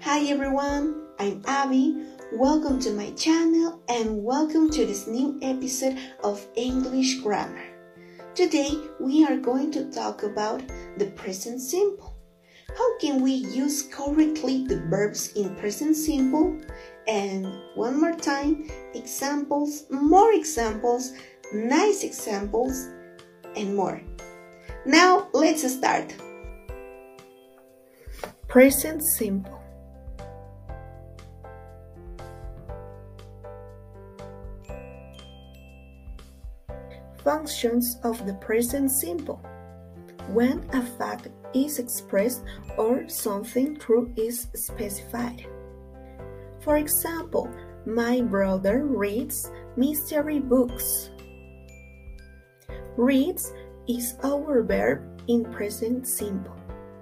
Hi everyone, I'm Abby. Welcome to my channel and welcome to this new episode of English Grammar. Today we are going to talk about the present simple. How can we use correctly the verbs in present simple? And one more time, examples, more examples, nice examples, and more. Now let's start. Present simple. Functions of the present simple. When a fact is expressed or something true is specified. For example, my brother reads mystery books. Reads is our verb in present simple.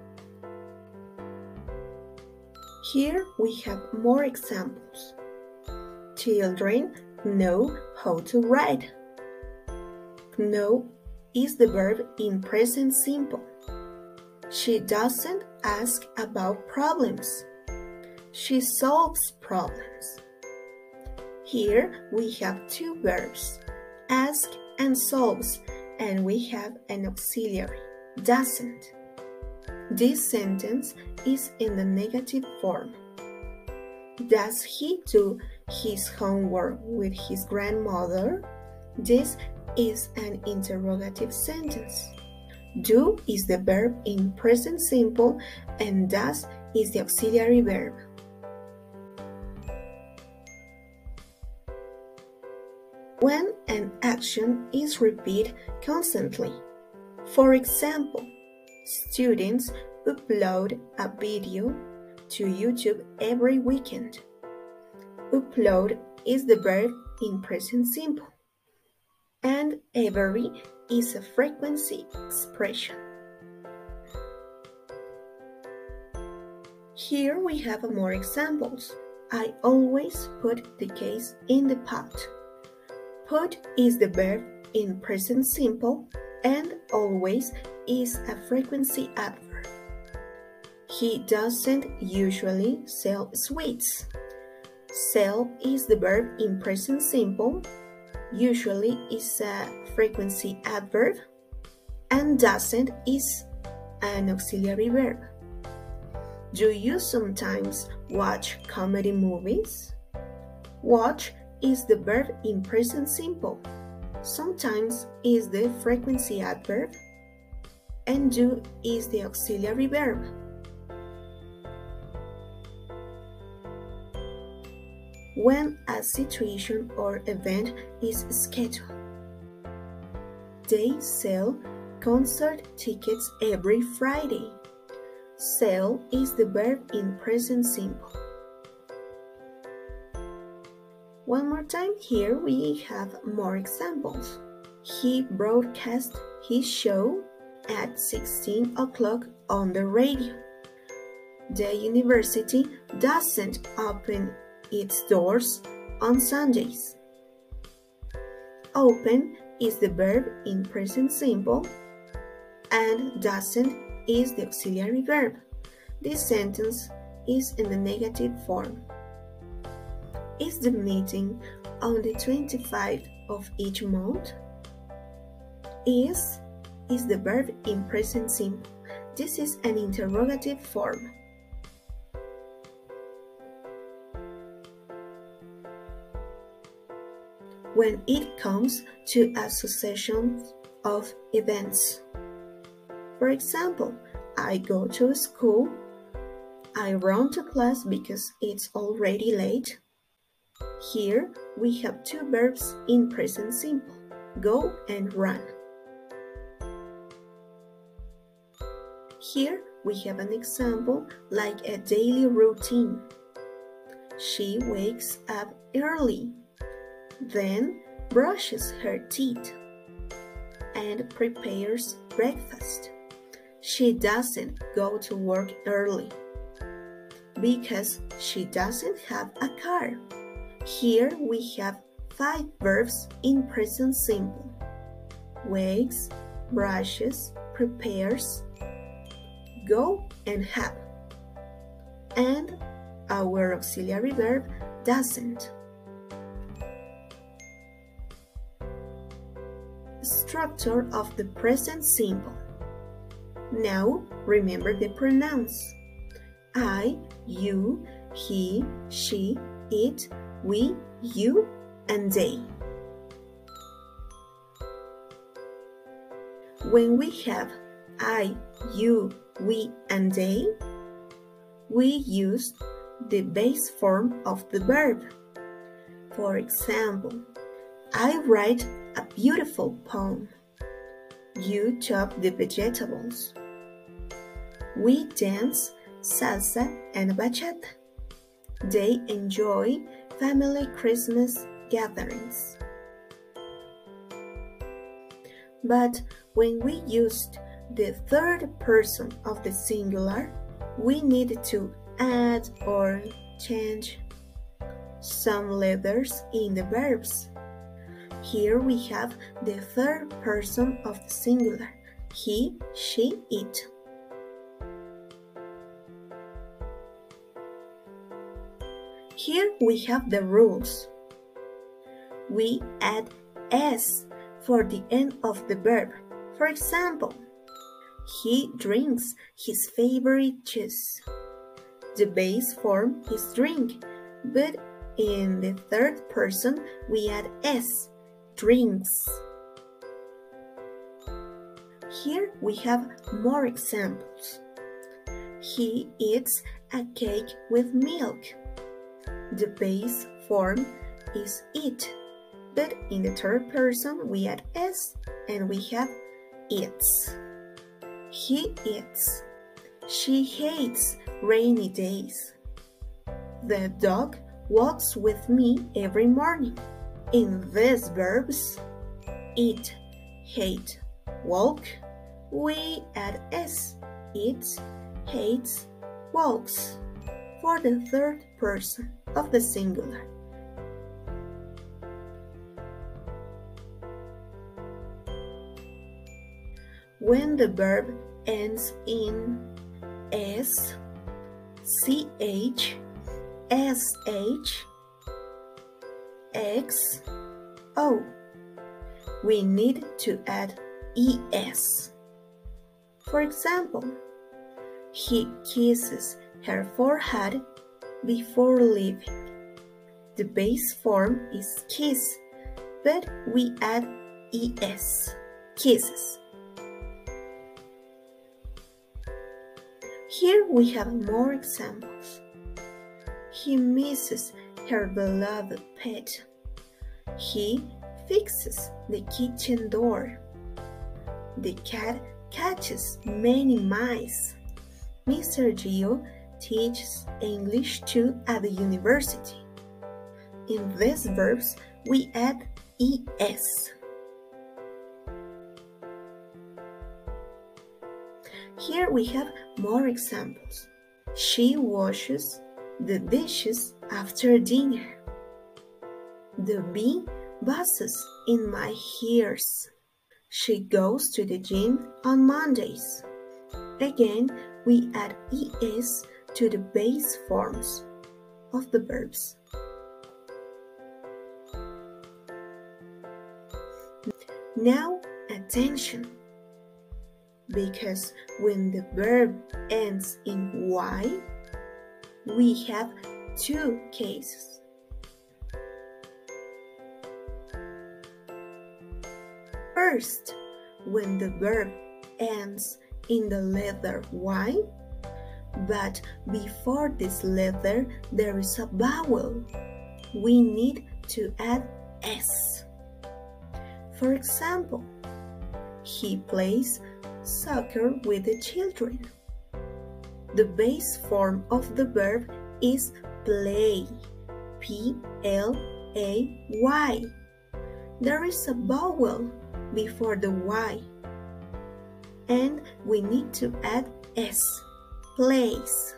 Here we have more examples. Children know how to write. Know is the verb in present simple. She doesn't ask about problems. She solves problems. Here we have two verbs, ask and solves, and we have an auxiliary, doesn't. This sentence is in the negative form. Does he do his homework with his grandmother? This is an interrogative sentence. Do is the verb in present simple and does is the auxiliary verb. When an action is repeated constantly. For example, students upload a video to YouTube every weekend. Upload is the verb in present simple. And every is a frequency expression. Here we have more examples. I always put the case in the pot. Put is the verb in present simple and always is a frequency adverb. He doesn't usually sell sweets. Sell is the verb in present simple. Usually is a frequency adverb and doesn't is an auxiliary verb. Do you sometimes watch comedy movies? Watch is the verb in present simple. Sometimes is the frequency adverb and do is the auxiliary verb. When a situation or event is scheduled. They sell concert tickets every Friday. Sell is the verb in present simple. One more time, here we have more examples. He broadcast his show at 16 o'clock on the radio. The university doesn't open its doors on Sundays. Open is the verb in present simple and doesn't is the auxiliary verb. This sentence is in the negative form. Is the meeting on the 25th of each month? Is the verb in present simple. This is an interrogative form. When it comes to a succession of events. For example, I go to school, I run to class because it's already late. Here we have two verbs in present simple, go and run. Here we have an example like a daily routine. She wakes up early, then brushes her teeth and prepares breakfast. She doesn't go to work early because she doesn't have a car. Here we have 5 verbs in present simple. Wakes, brushes, prepares, go and have. And our auxiliary verb doesn't. Structure of the present simple. Now remember the pronouns. I, you, he, she, it, we, you, and they. When we have I, you, we, and they, we use the base form of the verb. For example, I write a beautiful poem. You chop the vegetables. We dance salsa and bachata. They enjoy family Christmas gatherings. But when we used the third person of the singular, we need to add or change some letters in the verbs. Here we have the third person of the singular, he, she, it. Here we have the rules. We add s for the end of the verb. For example, he drinks his favorite juice. The base form is drink, but in the third person we add s, drinks. Here we have more examples. He eats a cake with milk. The base form is eat, but in the third person we add s and we have eats. He eats. She hates rainy days. The dog walks with me every morning. In these verbs, eat, hate, walk, we add s, eats, hates, walks, for the third person of the singular. When the verb ends in s, ch, sh, x, o, we need to add es. For example, he kisses her forehead before leaving. The base form is kiss, but we add es, kisses. Here we have more examples. He misses her beloved pet. He fixes the kitchen door. The cat catches many mice. Mr. Gio teaches English too at the university. In these verbs, we add es. Here we have more examples. She washes the dishes after dinner. The bee buzzes in my ears. She goes to the gym on Mondays. Again, we add es to the base forms of the verbs. Now, attention! Because when the verb ends in y, we have two cases. First, when the verb ends in the letter y, but before this letter there is a vowel, we need to add s. For example, he plays soccer with the children. The base form of the verb is play, P-L-A-Y. There is a vowel before the y, and we need to add s, plays.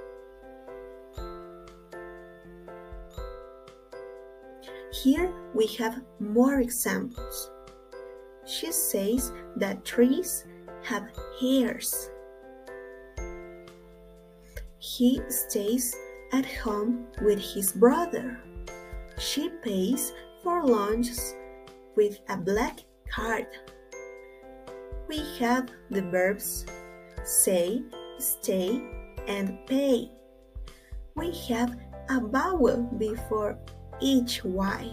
Here we have more examples. She says that trees have hairs. He stays at home with his brother. She pays for lunches with a black card. We have the verbs say, stay, and pay. We have a vowel before each Y.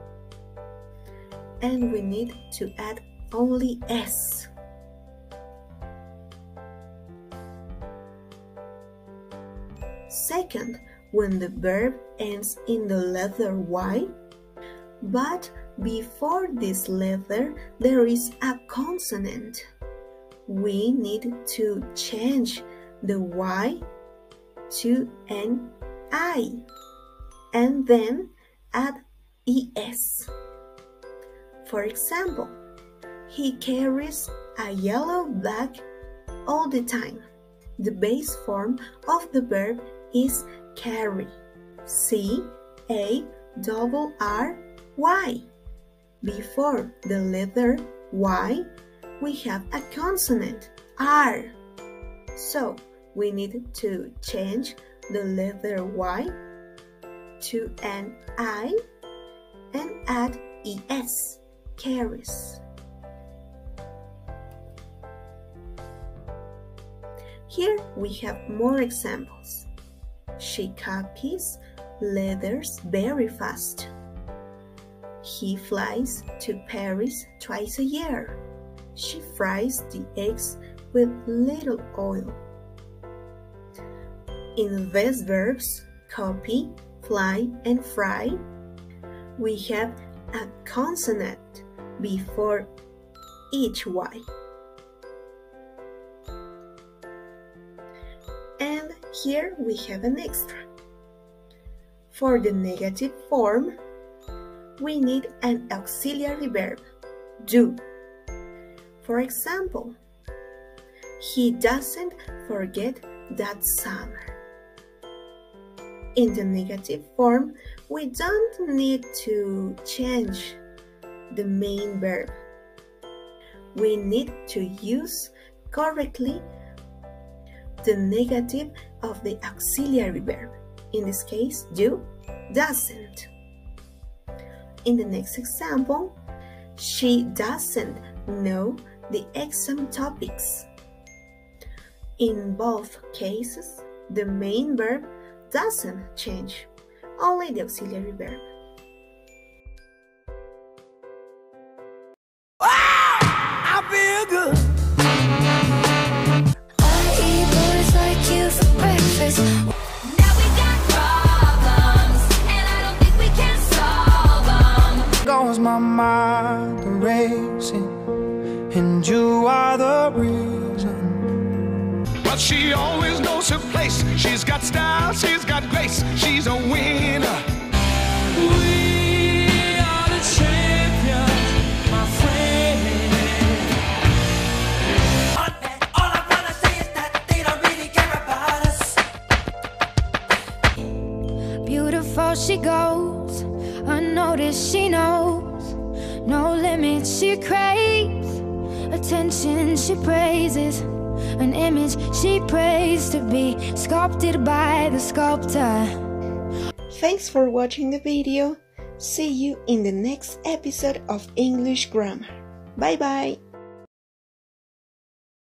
And we need to add only S. Second, when the verb ends in the letter Y, but before this letter there is a consonant, we need to change the Y to an I and then add ES. For example, he carries a yellow bag all the time. The base form of the verb is carry. C-A-R-R-Y. Before the letter Y, we have a consonant, R. So, we need to change the letter Y to an I and add ES, carries. Here we have more examples. She copies letters very fast. He flies to Paris twice a year. She fries the eggs with little oil. In these verbs, copy, fly, and fry, we have a consonant before each Y. And here we have an extra. For the negative form, we need an auxiliary verb, do. For example, he doesn't forget that summer. In the negative form, we don't need to change the main verb. We need to use correctly the negative of the auxiliary verb. In this case, do, doesn't. In the next example, she doesn't know the exam topics. In both cases, the main verb doesn't change, only the auxiliary verb. I feel good. I eat boys like you for breakfast. Now we got problems, and I don't think we can solve them. Goes my mind racing, and you are the reason. But she always knows her place. She's got style, she's got grace. She's a winner. We are the champions, my friend. All I wanna say is that they don't really care about us. Beautiful she goes, unnoticed she knows. No limits she craves, attention she praises. An image she prays to be sculpted by the sculptor. Thanks for watching the video. See you in the next episode of English Grammar. Bye bye!